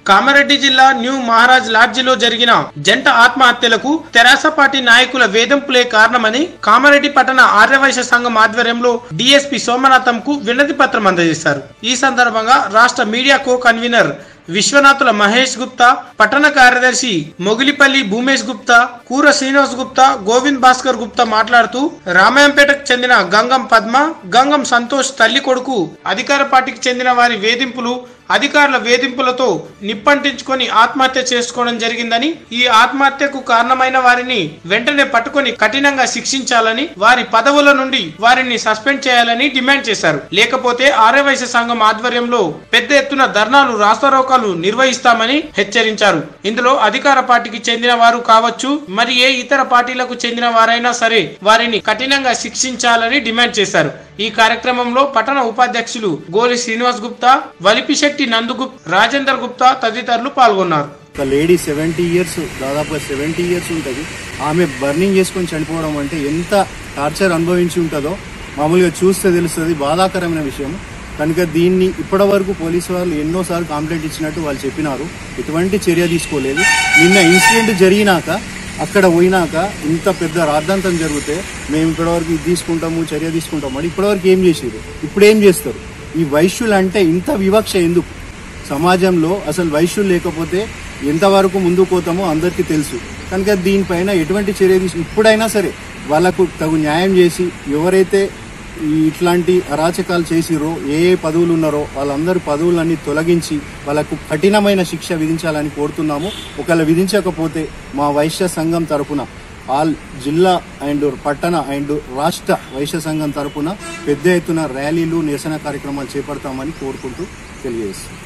కామారెడ్డి జిల్లా న్యూ మహారాజ్ లాడ్జిలో జరిగిన జంట ఆత్మహత్యలకు తెరాస పార్టీ నాయకుల వేధింపులే కారణమని కామారెడ్డి పట్టణ ఆర్యవైశ్య సంఘం ఆధ్వర్యంలో డిఎస్పీ సోమనాథంకు వినతి పత్రం అందజేశారు. ఈ సందర్భంగా రాష్ట్ర media co convener Vishwanathula Mahesh Gupta, పట్టణ కార్యదర్శి మొగిలిపల్లి భూమేష్ గుప్తా, కూర శ్రీనివాస్ గుప్తా, గోవింద్ భాస్కర్ గుప్తా మాట్లాడుతూ రామాయంపేటకు చెందిన గంగం పద్మ, గంగం సంతోష్ తల్లి కొడుకు అధికార పార్టీకి చెందిన వారి వేధింపులు, అధికారుల వేధింపులతో నిప్పంటించుకొని ఆత్మహత్య చేసుకోవడం జరిగిందని, ఈ ఆత్మహత్యకు కారణమైన వారిని వెంటనే పట్టుకొని కఠినంగా శిక్షించాలని, వారి పదవుల నుండి వారిని సస్పెండ్ చేయాలని డిమాండ్ చేశారు. లేకపోతే ఆర్యవైశ్య సంఘం ఆధ్వర్యంలో పెద్ద ఎత్తున ధర్నాలు, రాస్తారోకాలు నిర్వహిస్తామని హెచ్చరించారు. ఇందులో అధికార పార్టీకి చెందిన వారు కావచ్చు, మరి ఏ ఇతర పార్టీలకు చెందిన వారైనా సరే వారిని కఠినంగా శిక్షించాలని డిమాండ్ చేశారు. ఈ కార్యక్రమంలో పట్టణ ఉపాధ్యక్షులు గోలి శ్రీనివాస్ గుప్తా, వలిపిశెట్టి నందుగుప్తా, రాజేందర్ గుప్తా తదితరులు పాల్గొన్నారు. ఒక లేడీ 70 ఇయర్స్, దాదాపుగా 70 ఇయర్స్ ఉంటుంది. ఆమె బర్నింగ్ చేసుకొని చనిపోవడం అంటే ఎంత టార్చర్ అనుభవించి ఉంటుందో మామూలుగా చూస్తే తెలుస్తుంది. బాధాకరమైన విషయం. కనుక దీన్ని ఇప్పటి వరకు పోలీసు వాళ్ళు ఎన్నోసార్లు కంప్లైంట్ ఇచ్చినట్టు వాళ్ళు చెప్పినారు. ఎటువంటి చర్య తీసుకోలేదు. నిన్న ఇన్సిడెంట్ జరిగినాక అక్కడ పోయినాక ఇంత పెద్ద రాద్ధాంతం జరిగితే మేము ఇప్పటివరకు ఇది తీసుకుంటాము, చర్య తీసుకుంటాము అని ఇప్పటివరకు ఏం చేసారు, ఇప్పుడు ఏం చేస్తారు? ఈ వైశ్యులు అంటే ఇంత వివక్ష ఎందుకు సమాజంలో? అసలు వైశ్యులు లేకపోతే ఎంతవరకు ముందుకు పోతామో అందరికీ తెలుసు. కనుక దీనిపైన ఎటువంటి చర్య ఇప్పుడైనా సరే వాళ్ళకు తగు న్యాయం చేసి, ఎవరైతే ఇట్లాంటి అరాచకాలు చేసిరో, ఏ పదవులు ఉన్నారో వాళ్ళందరూ పదవులన్నీ తొలగించి వాళ్ళకు కఠినమైన శిక్ష విధించాలని కోరుతున్నాము. ఒకవేళ విధించకపోతే మా వైశ్య సంఘం తరపున ఆల్ జిల్లా అండ్ పట్టణ అండ్ రాష్ట్ర వైశ్య సంఘం తరపున పెద్ద ఎత్తున ర్యాలీలు, నిరసన కార్యక్రమాలు చేపడతామని కోరుకుంటూ తెలియజేస్తాం.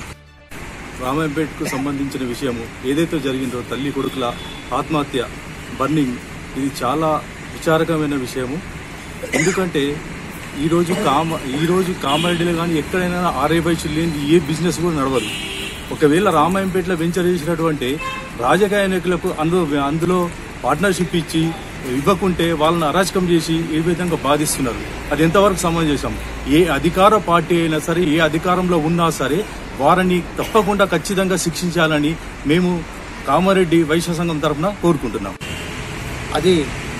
రామాయంపేటకు సంబంధించిన విషయము ఏదైతే జరిగిందో, తల్లి కొడుకుల ఆత్మహత్య, బర్నింగ్, ఇది చాలా విచారకరమైన విషయము. ఎందుకంటే ఈరోజు కామారెడ్డిలో కానీ ఎక్కడైనా ఆర్యవైశ్యులు లేని ఏ బిజినెస్ కూడా నడవదు. ఒకవేళ రామాయంపేటలో వెంచర్ చేసినటువంటి రాజకీయ నాయకులకు అందులో పార్ట్నర్షిప్ ఇచ్చి ఇవ్వకుంటే వాళ్ళని అరాచకం చేసి ఏ విధంగా బాధిస్తున్నారు. అది ఎంతవరకు సమంజసం? ఏ అధికార పార్టీ అయినా సరే, ఏ అధికారంలో ఉన్నా సరే వారిని తప్పకుండా ఖచ్చితంగా శిక్షించాలని మేము కామారెడ్డి వైశ్య సంఘం తరఫున కోరుకుంటున్నాం. అది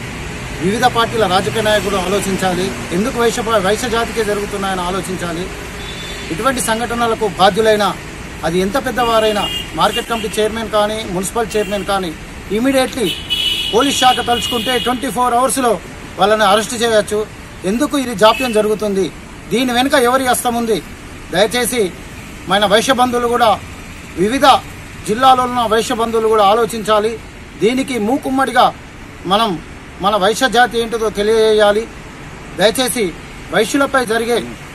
వివిధ పార్టీల రాజకీయ నాయకులు ఆలోచించాలి. ఎందుకు వైశ్య జాతికే జరుగుతున్నాయని ఆలోచించాలి. ఇటువంటి సంఘటనలకు బాధ్యులైన, అది ఎంత పెద్దవారైనా, మార్కెట్ కమిటీ చైర్మన్ కానీ, మున్సిపల్ చైర్మన్ కానీ, ఇమీడియట్లీ పోలీస్ శాఖ తలుచుకుంటే 24 అవర్స్లో వాళ్ళని అరెస్ట్ చేయవచ్చు. ఎందుకు ఇది జాప్యం జరుగుతుంది? దీని వెనుక ఎవరి హస్తం ఉంది? దయచేసి మన వైశ్య బంధువులు కూడా, వివిధ జిల్లాలో ఉన్న వైశ్య బంధువులు కూడా ఆలోచించాలి. దీనికి మూకుమ్మడిగా మనం మన వైశ్య జాతి ఏంటిదో తెలియజేయాలి. దయచేసి వైశ్యులపై జరిగే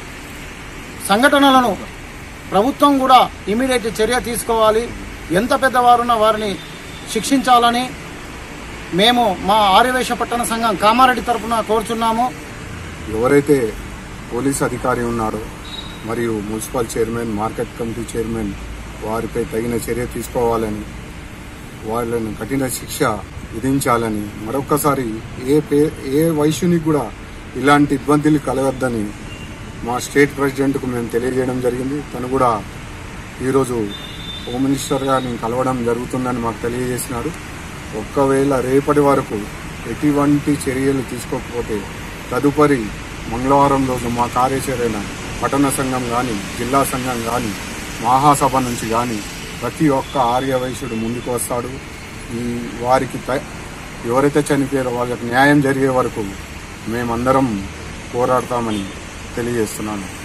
సంఘటనలను ప్రభుత్వం కూడా ఇమీడియట్ చర్య తీసుకోవాలి. ఎంత పెద్దవారున్న వారిని శిక్షించాలని మేము మా ఆర్యవైశ్య పట్టణ సంఘం కామారెడ్డి తరఫున కోరుచున్నాము. ఎవరైతే పోలీస్ అధికారి ఉన్నారో మరియు municipal chairman, market committee chairman వారిపై తగిన చర్య తీసుకోవాలని, వాళ్ళని కఠిన శిక్ష విధించాలని, మరొకసారి ఏ వైశ్యునికి కూడా ఇలాంటి ఇబ్బందులు కలగద్దని మా స్టేట్ ప్రెసిడెంట్కు మేము తెలియజేయడం జరిగింది. తను కూడా ఈరోజు హోమ్ మినిస్టర్ గారిని కలవడం జరుగుతుందని మాకు తెలియజేసినారు. ఒక్కవేళ రేపటి వరకు ఎటువంటి చర్యలు తీసుకోకపోతే తదుపరి మంగళవారం రోజు మా కార్యాచరణ పట్టణ సంఘం కానీ, జిల్లా సంఘం కానీ, మహాసభ నుంచి కానీ ప్రతి ఒక్క ఆర్యవైశ్యుడు ముందుకు వస్తాడు. వారికి ఎవరైతే చనిపోయారో వాళ్ళకి న్యాయం జరిగే వరకు మేమందరం పోరాడతామని తెలియజేస్తున్నాను.